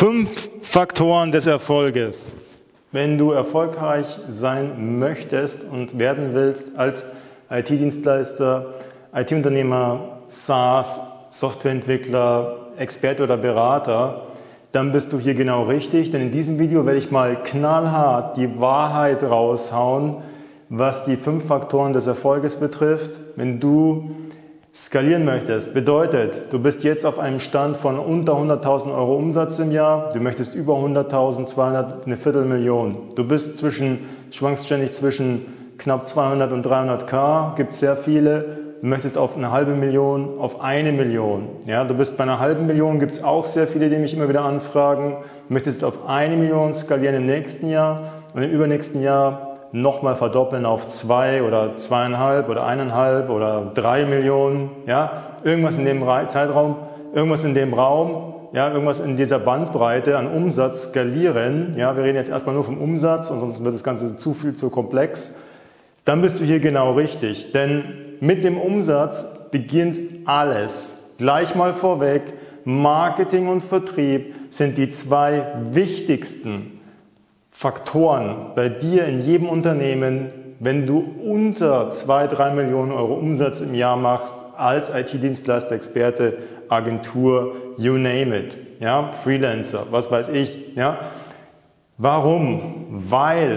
5 Faktoren des Erfolges. Wenn du erfolgreich sein möchtest und werden willst als IT-Dienstleister, IT-Unternehmer, SaaS, Softwareentwickler, Experte oder Berater, dann bist du hier genau richtig, denn in diesem Video werde ich mal knallhart die Wahrheit raushauen, was die 5 Faktoren des Erfolges betrifft. Wenn du skalieren möchtest, bedeutet, du bist jetzt auf einem Stand von unter 100.000 Euro Umsatz im Jahr, du möchtest über 100.000, 200, eine Viertelmillion. Du bist schwankst ständig zwischen knapp 200 und 300.000, gibt sehr viele. Du möchtest auf eine halbe Million, auf 1 Million. Ja, du bist bei einer halben Million, gibt es auch sehr viele, die mich immer wieder anfragen. Du möchtest auf 1 Million skalieren im nächsten Jahr und im übernächsten Jahr nochmal verdoppeln auf 2 oder 2,5 oder 1,5 oder 3 Millionen, ja, irgendwas in dem Zeitraum, irgendwas in dem Raum, ja, irgendwas in dieser Bandbreite an Umsatz skalieren, ja, wir reden jetzt erstmal nur vom Umsatz, ansonsten wird das Ganze zu komplex, dann bist du hier genau richtig, denn mit dem Umsatz beginnt alles. Gleich mal vorweg, Marketing und Vertrieb sind die 2 wichtigsten Faktoren bei dir in jedem Unternehmen, wenn du unter 2-3 Millionen Euro Umsatz im Jahr machst, als IT-Dienstleister, Experte, Agentur, you name it, ja, Freelancer, was weiß ich, ja. Warum? Weil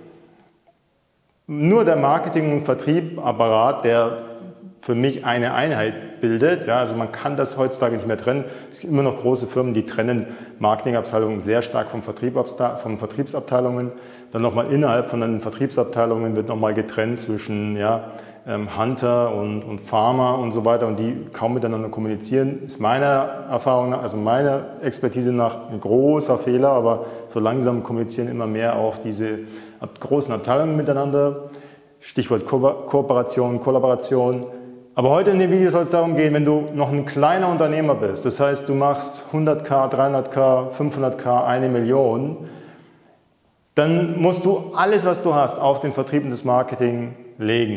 nur der Marketing- und Vertriebapparat, der für mich eine Einheit bildet, ja, also man kann das heutzutage nicht mehr trennen. Es gibt immer noch große Firmen, die trennen Marketingabteilungen sehr stark von Vertriebsabteilungen. Dann nochmal innerhalb von den Vertriebsabteilungen wird nochmal getrennt zwischen Hunter und Farmer und so weiter und die kaum miteinander kommunizieren. Ist meiner Erfahrung nach, also meiner Expertise nach ein großer Fehler, aber so langsam kommunizieren immer mehr auch diese großen Abteilungen miteinander. Stichwort Kooperation, Kollaboration. Aber heute in dem Video soll es darum gehen, wenn du noch ein kleiner Unternehmer bist, das heißt, du machst 100.000, 300.000, 500.000, 1 Million, dann musst du alles, was du hast, auf den Vertrieb und das Marketing legen.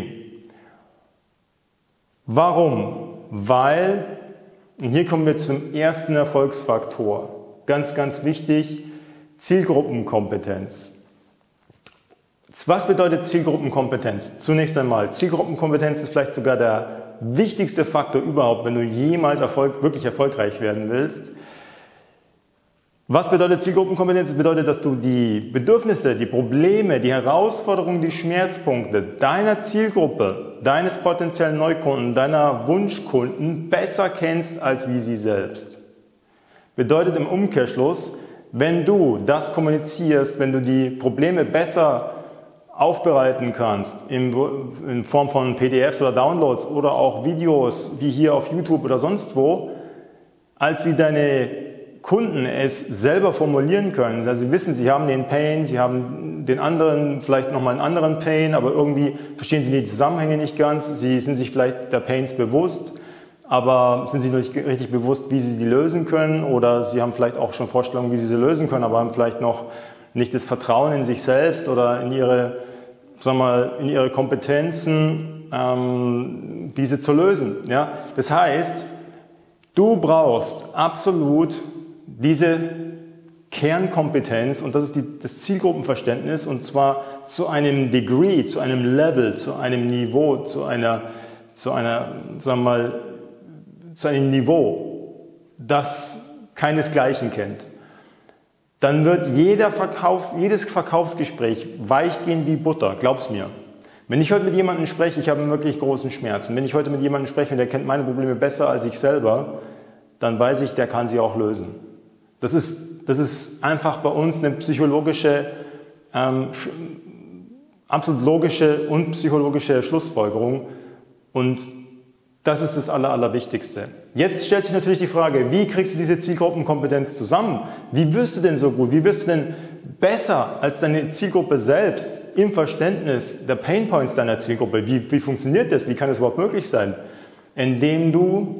Warum? Weil, und hier kommen wir zum ersten Erfolgsfaktor, ganz, ganz wichtig, Zielgruppenkompetenz. Was bedeutet Zielgruppenkompetenz? Zunächst einmal, Zielgruppenkompetenz ist vielleicht sogar der wichtigste Faktor überhaupt, wenn du jemals wirklich erfolgreich werden willst. Was bedeutet Zielgruppenkompetenz? Das bedeutet, dass du die Bedürfnisse, die Probleme, die Herausforderungen, die Schmerzpunkte deiner Zielgruppe, deines potenziellen Neukunden, deiner Wunschkunden besser kennst als wie sie selbst. Bedeutet im Umkehrschluss, wenn du das kommunizierst, wenn du die Probleme besser aufbereiten kannst in Form von PDFs oder Downloads oder auch Videos wie hier auf YouTube oder sonst wo, als wie deine Kunden es selber formulieren können. Also sie wissen, sie haben den Pain, sie haben den anderen, vielleicht nochmal einen anderen Pain, aber irgendwie verstehen sie die Zusammenhänge nicht ganz. Sie sind sich vielleicht der Pains bewusst, aber sind sich noch nicht richtig bewusst, wie sie die lösen können, oder sie haben vielleicht auch schon Vorstellungen, wie sie lösen können, aber haben vielleicht noch nicht das Vertrauen in sich selbst oder in ihre Kompetenzen, diese zu lösen. Ja? Das heißt, du brauchst absolut diese Kernkompetenz, und das ist das Zielgruppenverständnis, und zwar zu einem Degree, zu einem Level, zu einem Niveau, zu einem Niveau, das keinesgleichen kennt. Dann wird jedes Verkaufsgespräch weich gehen wie Butter, glaub's mir. Wenn ich heute mit jemandem spreche, ich habe einen wirklich großen Schmerz, und wenn ich heute mit jemandem spreche und der kennt meine Probleme besser als ich selber, dann weiß ich, der kann sie auch lösen. Das ist einfach bei uns eine psychologische, absolut logische und psychologische Schlussfolgerung, und das ist das Allerwichtigste. Jetzt stellt sich natürlich die Frage, wie kriegst du diese Zielgruppenkompetenz zusammen? Wie wirst du denn so gut? Wie wirst du denn besser als deine Zielgruppe selbst im Verständnis der Painpoints deiner Zielgruppe? Wie funktioniert das? Wie kann das überhaupt möglich sein? Indem du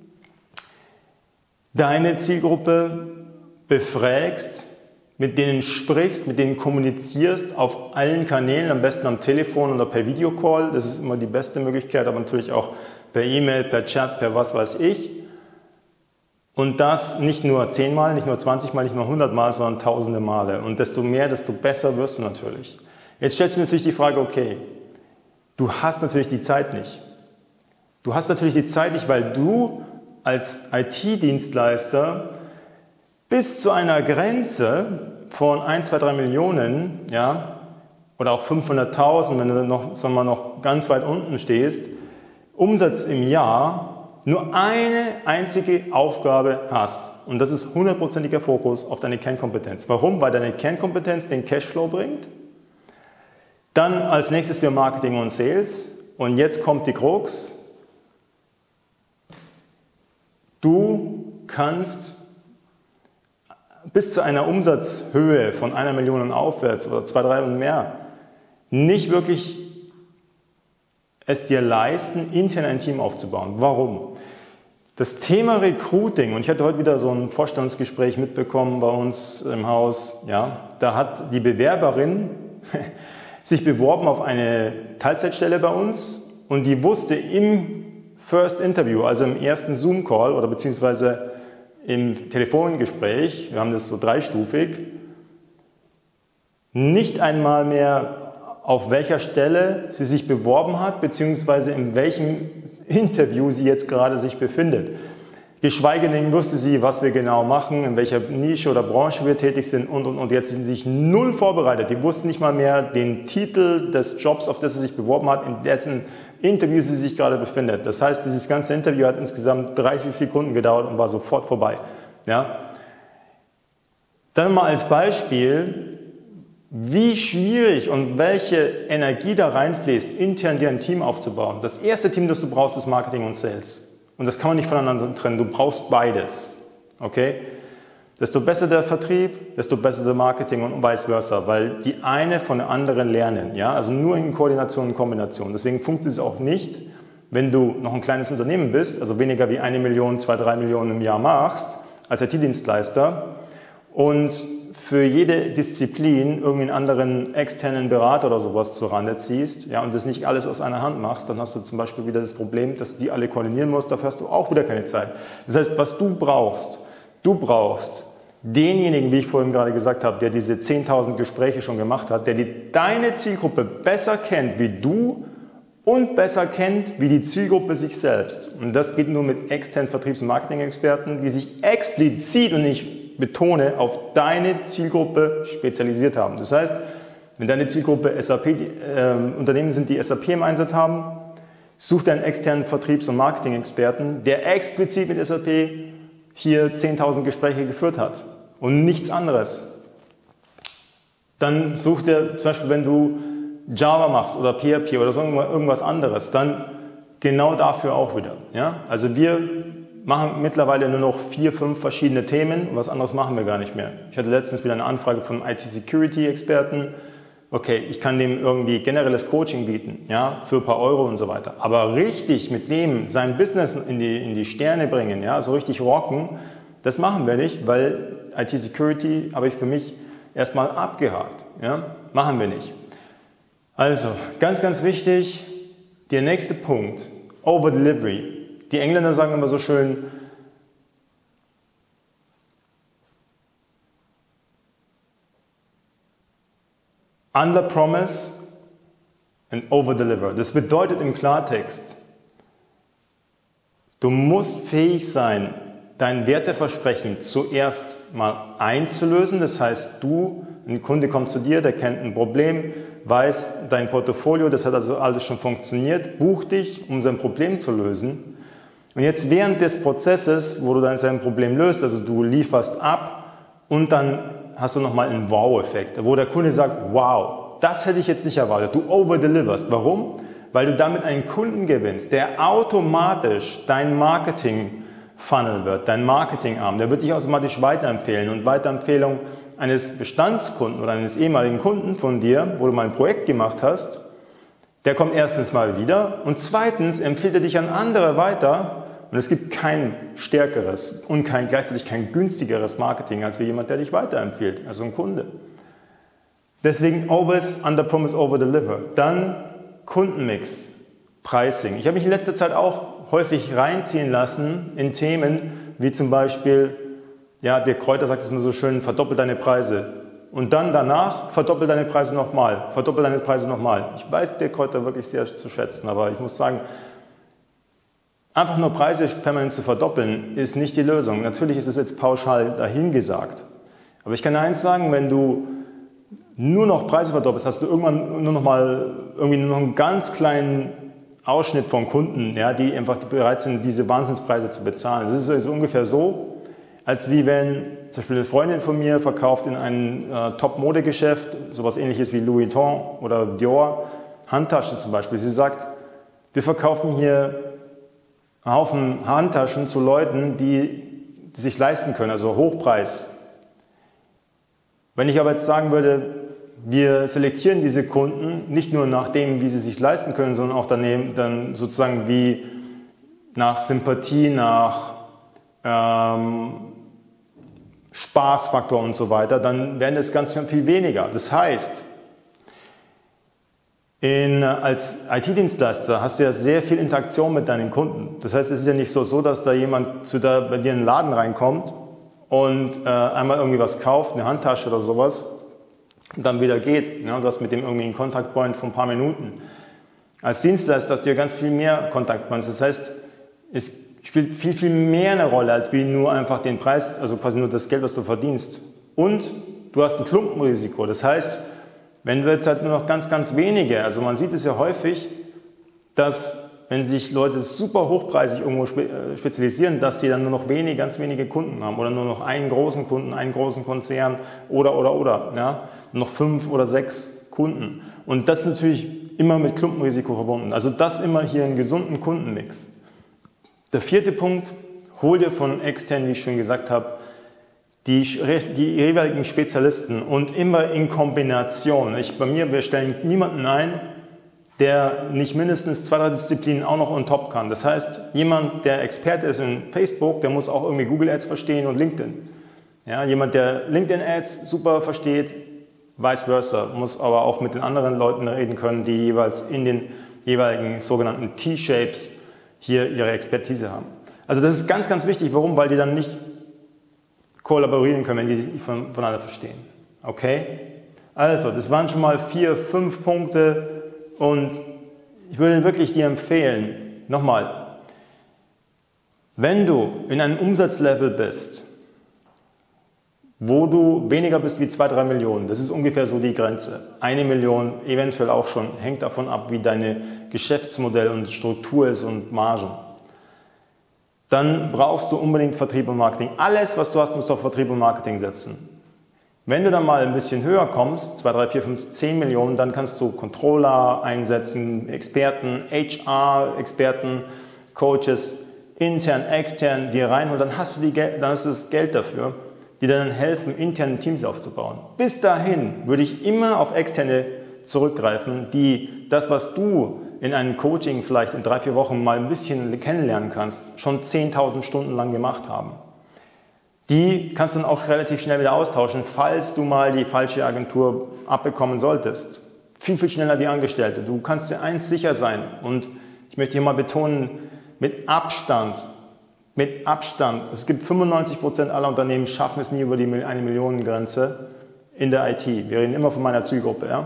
deine Zielgruppe befragst, mit denen sprichst, mit denen kommunizierst auf allen Kanälen, am besten am Telefon oder per Videocall. Das ist immer die beste Möglichkeit, aber natürlich auch per E-Mail, per Chat, per was weiß ich. Und das nicht nur 10 Mal, nicht nur 20 Mal, nicht nur 100 Mal, sondern tausende Male. Und desto mehr, desto besser wirst du natürlich. Jetzt stellst du natürlich die Frage, okay, du hast natürlich die Zeit nicht. Du hast natürlich die Zeit nicht, weil du als IT-Dienstleister bis zu einer Grenze von 1, 2, 3 Millionen, ja, oder auch 500.000, wenn du noch, sagen wir mal, noch ganz weit unten stehst, Umsatz im Jahr, nur eine einzige Aufgabe hast. Und das ist 100%iger Fokus auf deine Kernkompetenz. Warum? Weil deine Kernkompetenz den Cashflow bringt. Dann als nächstes wir Marketing und Sales. Und jetzt kommt die Krux. Du kannst bis zu einer Umsatzhöhe von 1 Million und aufwärts oder 2, 3 und mehr nicht wirklich es dir leisten, intern ein Team aufzubauen. Warum? Das Thema Recruiting, und ich hatte heute wieder so ein Vorstellungsgespräch mitbekommen bei uns im Haus, ja, da hat die Bewerberin sich beworben auf eine Teilzeitstelle bei uns und die wusste im First Interview, also im ersten Zoom-Call oder beziehungsweise im Telefongespräch, wir haben das so dreistufig, nicht einmal mehr auf welcher Stelle sie sich beworben hat, beziehungsweise in welchem Interview sie jetzt gerade sich befindet. Geschweige denn wusste sie, was wir genau machen, in welcher Nische oder Branche wir tätig sind und. Jetzt sind sie sich null vorbereitet. Die wussten nicht mal mehr den Titel des Jobs, auf das sie sich beworben hat, in dessen Interview sie sich gerade befindet. Das heißt, dieses ganze Interview hat insgesamt 30 Sekunden gedauert und war sofort vorbei. Ja? Dann mal als Beispiel, wie schwierig und welche Energie da reinfließt, intern dir ein Team aufzubauen. Das erste Team, das du brauchst, ist Marketing und Sales. Und das kann man nicht voneinander trennen. Du brauchst beides. Okay? Desto besser der Vertrieb, desto besser der Marketing und vice versa, weil die eine von der anderen lernen. Ja? Also nur in Koordination und Kombination. Deswegen funktioniert es auch nicht, wenn du noch ein kleines Unternehmen bist, also weniger wie 1 Million, 2, 3 Millionen im Jahr machst, als IT-Dienstleister und für jede Disziplin irgendwie einen anderen externen Berater oder sowas zur Rande ziehst, ja, und das nicht alles aus einer Hand machst, dann hast du zum Beispiel wieder das Problem, dass du die alle koordinieren musst, dafür hast du auch wieder keine Zeit. Das heißt, was du brauchst denjenigen, wie ich vorhin gerade gesagt habe, der diese 10.000 Gespräche schon gemacht hat, der deine Zielgruppe besser kennt wie du und besser kennt wie die Zielgruppe sich selbst. Und das geht nur mit externen Vertriebs- und Marketing-Experten, die sich explizit, und ich betone, auf deine Zielgruppe spezialisiert haben. Das heißt, wenn deine Zielgruppe Unternehmen sind, die SAP im Einsatz haben, such dir einen externen Vertriebs- und Marketing-Experten, der explizit mit SAP hier 10.000 Gespräche geführt hat und nichts anderes. Dann such dir zum Beispiel, wenn du Java machst oder PHP oder so irgendwas anderes, dann genau dafür auch wieder. Ja? Also wir machen mittlerweile nur noch 4, 5 verschiedene Themen und was anderes machen wir gar nicht mehr. Ich hatte letztens wieder eine Anfrage von einem IT-Security-Experten. Okay, ich kann dem irgendwie generelles Coaching bieten, ja, für ein paar Euro und so weiter. Aber richtig mit dem sein Business in die Sterne bringen, ja, so richtig rocken, das machen wir nicht, weil IT-Security habe ich für mich erstmal abgehakt. Ja, machen wir nicht. Also, ganz, ganz wichtig, der nächste Punkt, Over-Delivery. Die Engländer sagen immer so schön, Under-Promise and Over-Deliver. Das bedeutet im Klartext, du musst fähig sein, dein Werteversprechen zuerst mal einzulösen. Das heißt, ein Kunde kommt zu dir, der kennt ein Problem, weiß dein Portfolio, das hat also alles schon funktioniert, bucht dich, um sein Problem zu lösen. Und jetzt während des Prozesses, wo du dann sein Problem löst, also du lieferst ab und dann hast du nochmal einen Wow-Effekt, wo der Kunde sagt, wow, das hätte ich jetzt nicht erwartet. Du over-deliverst. Warum? Weil du damit einen Kunden gewinnst, der automatisch dein Marketing-Funnel wird, dein Marketing-Arm. Der wird dich automatisch weiterempfehlen und Weiterempfehlung eines Bestandskunden oder eines ehemaligen Kunden von dir, wo du mal ein Projekt gemacht hast, der kommt erstens mal wieder und zweitens empfiehlt er dich an andere weiter. Und es gibt kein stärkeres und gleichzeitig kein günstigeres Marketing als wie jemand, der dich weiterempfiehlt, also ein Kunde. Deswegen always under promise, over deliver. Dann Kundenmix, Pricing. Ich habe mich in letzter Zeit auch häufig reinziehen lassen in Themen wie zum Beispiel, ja, der Kräuter sagt es nur so schön, verdoppel deine Preise. Und dann danach verdoppel deine Preise nochmal, verdoppel deine Preise nochmal. Ich weiß der Kräuter wirklich sehr zu schätzen, aber ich muss sagen, einfach nur Preise permanent zu verdoppeln, ist nicht die Lösung. Natürlich ist es jetzt pauschal dahingesagt. Aber ich kann eins sagen, wenn du nur noch Preise verdoppelst, hast du irgendwann nur noch mal irgendwie nur noch einen ganz kleinen Ausschnitt von Kunden, ja, die einfach bereit sind, diese Wahnsinnspreise zu bezahlen. Das ist also ungefähr so, als wie wenn zum Beispiel eine Freundin von mir verkauft in einem Top-Modegeschäft, sowas ähnliches wie Louis Vuitton oder Dior, Handtaschen zum Beispiel. Sie sagt, wir verkaufen hier einen Haufen Handtaschen zu Leuten, die sich leisten können, also Hochpreis. Wenn ich aber jetzt sagen würde, wir selektieren diese Kunden nicht nur nach dem, wie sie sich leisten können, sondern auch dann sozusagen wie nach Sympathie, nach Spaßfaktor und so weiter, dann werden es ganz viel weniger. Das heißt, als IT-Dienstleister hast du ja sehr viel Interaktion mit deinen Kunden. Das heißt, es ist ja nicht so, dass da jemand bei dir in den Laden reinkommt und einmal irgendwie was kauft, eine Handtasche oder sowas, und dann wieder geht. Ja, du hast mit dem irgendwie einen Kontaktpoint von ein paar Minuten. Als Dienstleister hast du ja ganz viel mehr Kontaktpoints. Das heißt, es spielt viel, viel mehr eine Rolle, als wie nur einfach den Preis, also quasi nur das Geld, was du verdienst. Und du hast ein Klumpenrisiko. Das heißt, wenn wir jetzt halt nur noch ganz, ganz wenige, also man sieht es ja häufig, dass wenn sich Leute super hochpreisig irgendwo spezialisieren, dass die dann nur noch ganz wenige Kunden haben oder nur noch einen großen Kunden, einen großen Konzern oder, ja, noch 5 oder 6 Kunden. Und das ist natürlich immer mit Klumpenrisiko verbunden. Also das immer hier einen gesunden Kundenmix. Der 4. Punkt, hol dir von extern, wie ich schon gesagt habe, die jeweiligen Spezialisten und immer in Kombination. Wir stellen niemanden ein, der nicht mindestens 2, 3 Disziplinen auch noch on top kann. Das heißt, jemand, der Experte ist in Facebook, der muss auch irgendwie Google Ads verstehen und LinkedIn. Ja, jemand, der LinkedIn Ads super versteht, vice versa, muss aber auch mit den anderen Leuten reden können, die jeweils in den jeweiligen sogenannten T-Shapes hier ihre Expertise haben. Also das ist ganz, ganz wichtig. Warum? Weil die dann nicht kollaborieren können, wenn die sich voneinander verstehen. Okay? Also, das waren schon mal 4, 5 Punkte und ich würde wirklich dir empfehlen, nochmal, wenn du in einem Umsatzlevel bist, wo du weniger bist wie 2, 3 Millionen, das ist ungefähr so die Grenze. 1 Million, eventuell auch schon, hängt davon ab, wie deine Geschäftsmodell und Struktur ist und Margen. Dann brauchst du unbedingt Vertrieb und Marketing. Alles, was du hast, musst du auf Vertrieb und Marketing setzen. Wenn du dann mal ein bisschen höher kommst, 2, 3, 4, 5, 10 Millionen, dann kannst du Controller einsetzen, Experten, HR-Experten, Coaches, intern, extern, die reinholen, dann hast du das Geld dafür, die dann helfen, interne Teams aufzubauen. Bis dahin würde ich immer auf externe zurückgreifen, die das, was du in einem Coaching vielleicht in 3, 4 Wochen mal ein bisschen kennenlernen kannst, schon 10.000 Stunden lang gemacht haben. Die kannst du dann auch relativ schnell wieder austauschen, falls du mal die falsche Agentur abbekommen solltest. Viel, viel schneller wie Angestellte. Du kannst dir eins sicher sein und ich möchte hier mal betonen, mit Abstand, es gibt 95% aller Unternehmen, schaffen es nie über die 1 Millionen Grenze in der IT. Wir reden immer von meiner Zielgruppe. Ja?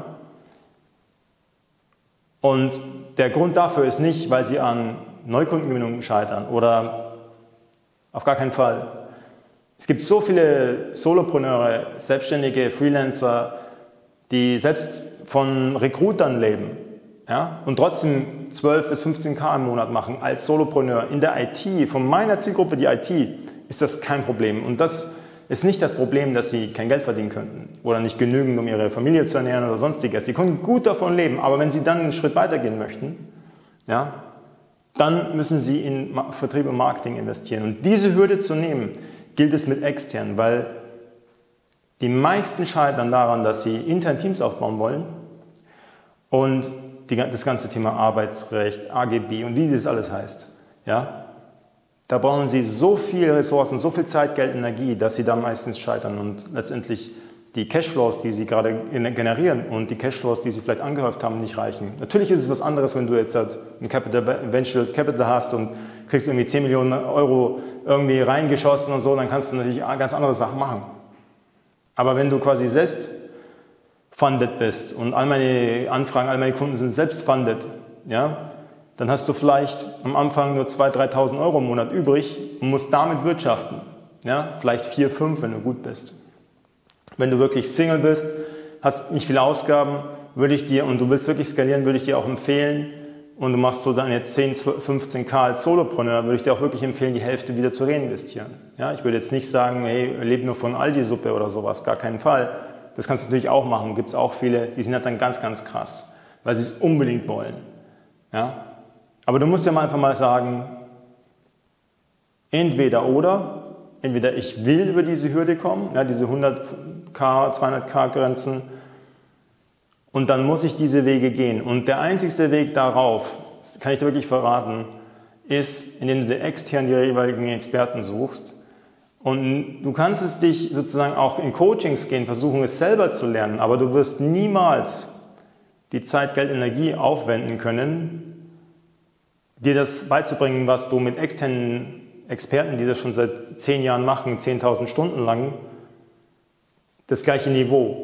Und der Grund dafür ist nicht, weil sie an Neukundengewinnung scheitern oder auf gar keinen Fall. Es gibt so viele Solopreneure, Selbstständige, Freelancer, die selbst von Recruitern leben, ja, und trotzdem 12 bis 15.000 im Monat machen als Solopreneur in der IT. Von meiner Zielgruppe, die IT, ist das kein Problem. Und das ist nicht das Problem, dass sie kein Geld verdienen könnten oder nicht genügend, um ihre Familie zu ernähren oder sonstiges. Die können gut davon leben, aber wenn sie dann einen Schritt weitergehen möchten, ja, dann müssen sie in Vertrieb und Marketing investieren. Und diese Hürde zu nehmen, gilt es mit extern, weil die meisten scheitern daran, dass sie intern Teams aufbauen wollen und das ganze Thema Arbeitsrecht, AGB und wie das alles heißt. Ja? Da brauchen sie so viele Ressourcen, so viel Zeit, Geld, Energie, dass sie da meistens scheitern und letztendlich die Cashflows, die sie gerade generieren und die Cashflows, die sie vielleicht angehäuft haben, nicht reichen. Natürlich ist es was anderes, wenn du jetzt halt ein Venture Capital hast und kriegst irgendwie 10 Millionen Euro irgendwie reingeschossen und so, dann kannst du natürlich ganz andere Sachen machen. Aber wenn du quasi selbst funded bist und all meine Anfragen, all meine Kunden sind selbst funded, ja, dann hast du vielleicht am Anfang nur 2.000, 3.000 Euro im Monat übrig und musst damit wirtschaften. Ja, vielleicht 4, 5, wenn du gut bist. Wenn du wirklich Single bist, hast nicht viele Ausgaben, würde ich dir, und du willst wirklich skalieren, würde ich dir auch empfehlen, und du machst so deine 10, 15k als Solopreneur, würde ich dir auch wirklich empfehlen, die Hälfte wieder zu reinvestieren. Ja, ich würde jetzt nicht sagen, hey, lebe nur von Aldi-Suppe oder sowas, gar keinen Fall. Das kannst du natürlich auch machen, gibt es auch viele, die sind halt dann ganz, ganz krass, weil sie es unbedingt wollen. Ja? Aber du musst ja mal einfach mal sagen, entweder ich will über diese Hürde kommen, ja, diese 100k, 200k Grenzen, und dann muss ich diese Wege gehen. Und der einzigste Weg darauf, kann ich dir wirklich verraten, ist, indem du dir extern die jeweiligen Experten suchst. Und du kannst es dich sozusagen auch in Coachings gehen, versuchen es selber zu lernen, aber du wirst niemals die Zeit, Geld, Energie aufwenden können, dir das beizubringen, was du mit externen Experten, die das schon seit 10 Jahren machen, 10.000 Stunden lang, das gleiche Niveau.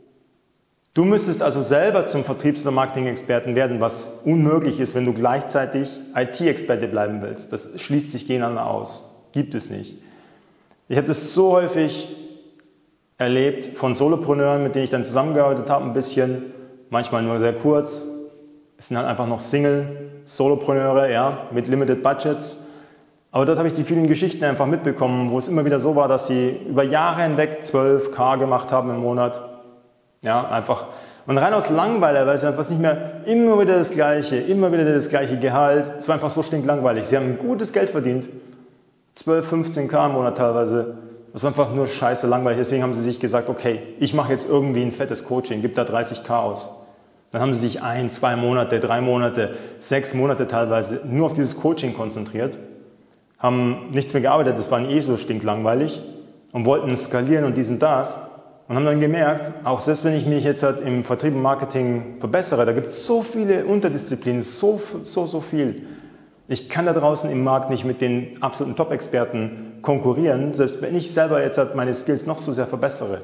Du müsstest also selber zum Vertriebs- oder Marketing-Experten werden, was unmöglich ist, wenn du gleichzeitig IT-Experte bleiben willst. Das schließt sich gegeneinander aus. Gibt es nicht. Ich habe das so häufig erlebt von Solopreneuren, mit denen ich dann zusammengearbeitet habe, ein bisschen, manchmal nur sehr kurz. Es sind halt einfach noch Single-Solopreneure, ja, mit Limited Budgets. Aber dort habe ich die vielen Geschichten einfach mitbekommen, wo es immer wieder so war, dass sie über Jahre hinweg 12k gemacht haben im Monat. Ja, einfach. Und rein aus Langeweile, weil es einfach nicht mehr immer wieder das gleiche Gehalt. Es war einfach so stinklangweilig. Sie haben gutes Geld verdient. 12, 15k im Monat teilweise. Das war einfach nur scheiße langweilig. Deswegen haben sie sich gesagt, okay, ich mache jetzt irgendwie ein fettes Coaching, gib da 30k aus. Dann haben sie sich 1, 2 Monate, 3 Monate, 6 Monate teilweise nur auf dieses Coaching konzentriert. Haben nichts mehr gearbeitet, das war eh so stinklangweilig und wollten skalieren und dies und das. Und haben dann gemerkt, auch selbst wenn ich mich jetzt halt im Vertrieb und Marketing verbessere, da gibt es so viele Unterdisziplinen, so viel. Ich kann da draußen im Markt nicht mit den absoluten Top-Experten konkurrieren, selbst wenn ich selber jetzt halt meine Skills noch so sehr verbessere.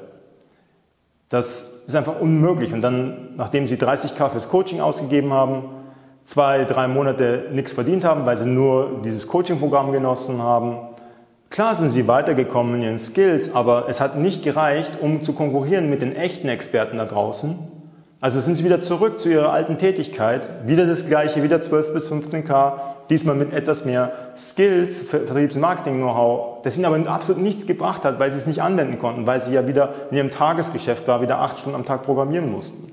Das ist einfach unmöglich. Und dann, nachdem sie 30k fürs Coaching ausgegeben haben, 2, 3 Monate nichts verdient haben, weil sie nur dieses Coaching-Programm genossen haben, klar sind sie weitergekommen in ihren Skills, aber es hat nicht gereicht, um zu konkurrieren mit den echten Experten da draußen. Also sind sie wieder zurück zu ihrer alten Tätigkeit, wieder das Gleiche, wieder 12 bis 15k, diesmal mit etwas mehr Skills, Vertriebs- und Marketing-Know-how, das ihnen aber absolut nichts gebracht hat, weil sie es nicht anwenden konnten, weil sie ja wieder in ihrem Tagesgeschäft war, wieder 8 Stunden am Tag programmieren mussten.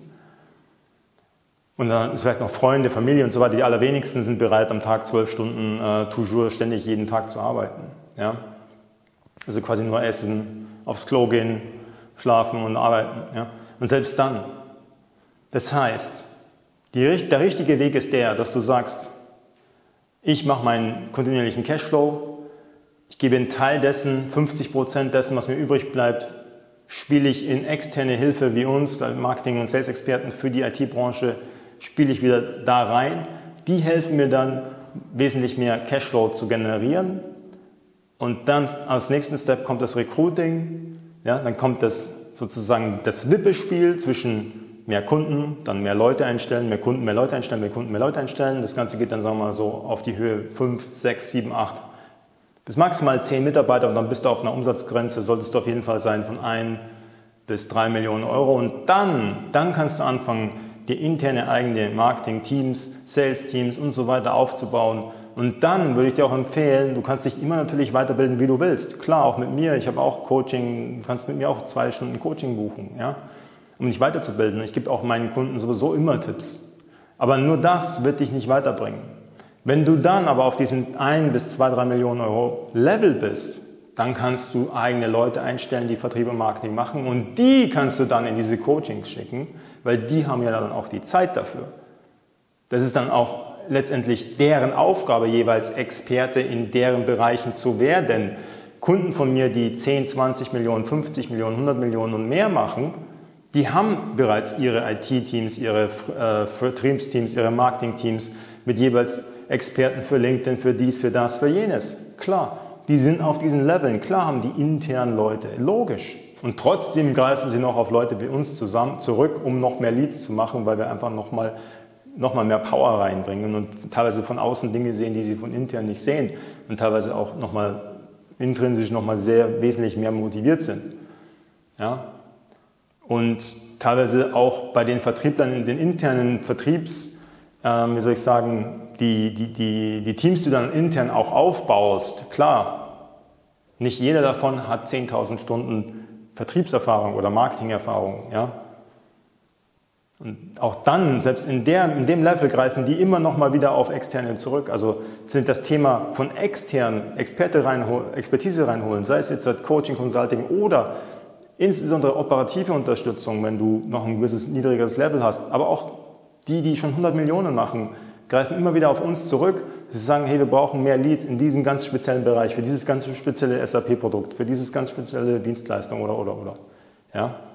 Und dann ist vielleicht noch Freunde, Familie und so weiter, die allerwenigsten sind bereit, am Tag 12 Stunden toujours ständig jeden Tag zu arbeiten. Ja? Also quasi nur essen, aufs Klo gehen, schlafen und arbeiten. Ja? Und selbst dann. Das heißt, der richtige Weg ist der, dass du sagst, ich mache meinen kontinuierlichen Cashflow, ich gebe einen Teil dessen, 50% dessen, was mir übrig bleibt, spiele ich in externe Hilfe wie uns, Marketing- und Sales-Experten für die IT-Branche, spiele ich wieder da rein. Die helfen mir dann, wesentlich mehr Cashflow zu generieren. Und dann als nächsten Step kommt das Recruiting. Ja, dann kommt das sozusagen das Wippespiel zwischen mehr Kunden, dann mehr Leute einstellen, mehr Kunden, mehr Leute einstellen, mehr Kunden, mehr Leute einstellen. Das Ganze geht dann, sagen wir mal, so auf die Höhe 5, 6, 7, 8 bis maximal 10 Mitarbeiter und dann bist du auf einer Umsatzgrenze, solltest du auf jeden Fall sein von 1 bis 3 Millionen Euro. Und dann kannst du anfangen, dir interne eigene Marketing-Teams, Sales-Teams und so weiter aufzubauen. Und dann würde ich dir auch empfehlen, du kannst dich immer natürlich weiterbilden, wie du willst. Klar, auch mit mir, ich habe auch Coaching, du kannst mit mir auch 2 Stunden Coaching buchen, ja, um dich weiterzubilden. Ich gebe auch meinen Kunden sowieso immer Tipps. Aber nur das wird dich nicht weiterbringen. Wenn du dann aber auf diesen 1 bis 2, 3 Millionen Euro Level bist, dann kannst du eigene Leute einstellen, die Vertrieb und Marketing machen und die kannst du dann in diese Coachings schicken, weil die haben ja dann auch die Zeit dafür. Das ist dann auch letztendlich deren Aufgabe, jeweils Experte in deren Bereichen zu werden. Kunden von mir, die 10, 20 Millionen, 50 Millionen, 100 Millionen und mehr machen, die haben bereits ihre IT-Teams, ihre Vertriebsteams, ihre Marketing-Teams mit jeweils Experten für LinkedIn, für dies, für das, für jenes. Klar, die sind auf diesen Leveln. Klar haben die internen Leute, logisch. Und trotzdem greifen sie noch auf Leute wie uns zurück, um noch mehr Leads zu machen, weil wir einfach noch mal mehr Power reinbringen und teilweise von außen Dinge sehen, die sie von intern nicht sehen und teilweise auch nochmal intrinsisch nochmal sehr wesentlich mehr motiviert sind. Ja? Und teilweise auch bei den Vertrieblern in den internen Vertriebs, wie soll ich sagen, die Teams, die du dann intern auch aufbaust, klar, nicht jeder davon hat 10.000 Stunden Vertriebserfahrung oder Marketingerfahrung. Ja? Und auch dann, selbst in dem Level, greifen die immer noch mal wieder auf Externe zurück. Also sind das Thema von extern Expertise reinholen, sei es jetzt Coaching, Consulting oder insbesondere operative Unterstützung, wenn du noch ein gewisses niedrigeres Level hast. Aber auch die schon 100 Millionen machen, greifen immer wieder auf uns zurück. Sie sagen, hey, wir brauchen mehr Leads in diesem ganz speziellen Bereich, für dieses ganz spezielle SAP-Produkt, für dieses ganz spezielle Dienstleistung oder. Ja?